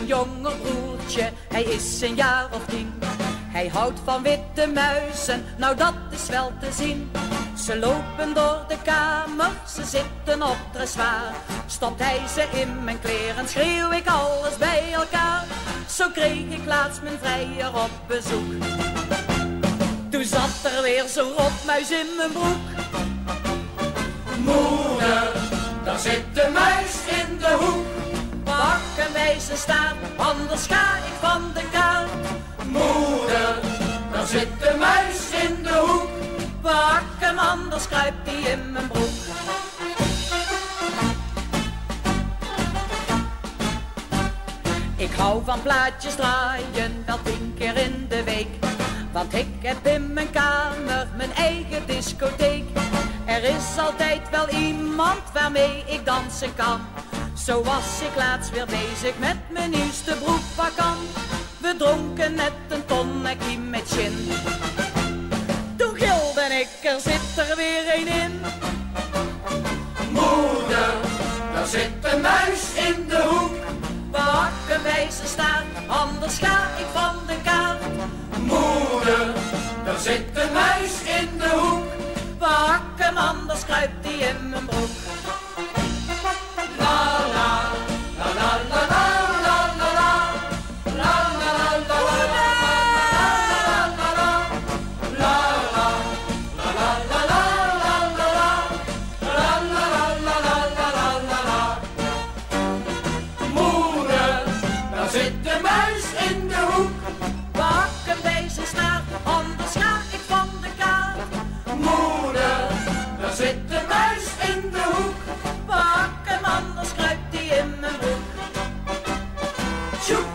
een jonger broertje, hij is een jaar of 10. Hij houdt van witte muizen, nou dat is wel te zien. Ze lopen door de kamer, ze zitten op dressoir. Stopt hij ze in mijn kleren, schreeuw ik alles bij elkaar. Zo kreeg ik laatst mijn vrijer op bezoek. Toen zat er weer zo'n rotmuis in mijn broek. Moeder, daar zit de muis in de hoek. Pakken wij ze staan, anders ga ik van de kaart. Moeder, daar zit de muis in de hoek. Pak hem, anders kruipt hij in mijn broek. Ik hou van plaatjes draaien, wel 10 keer in de week. Want ik heb in mijn kamer mijn eigen discotheek. Er is altijd wel iemand waarmee ik dansen kan. Zo was ik laatst weer bezig met mijn nieuwste broekpakkan. We dronken net een tonnetje met gin. Toen gilde ik, er zit er weer een in. Moeder, daar zit de muis in de hoek. Pakken wij ze staan, anders ga ik van de kaart. Moeder, daar zit de muis in de hoek. Pak hem, anders kruipt hij in mijn broek. La la, la la la la la la la la la la. Moeder, daar zit de muis in de hoek. Pak hem bij zijn staart, anders ga ik van de kaart. Moeder, daar zit de muis in de hoek. Pak hem, anders kruipt hij in mijn broek. Tjoep.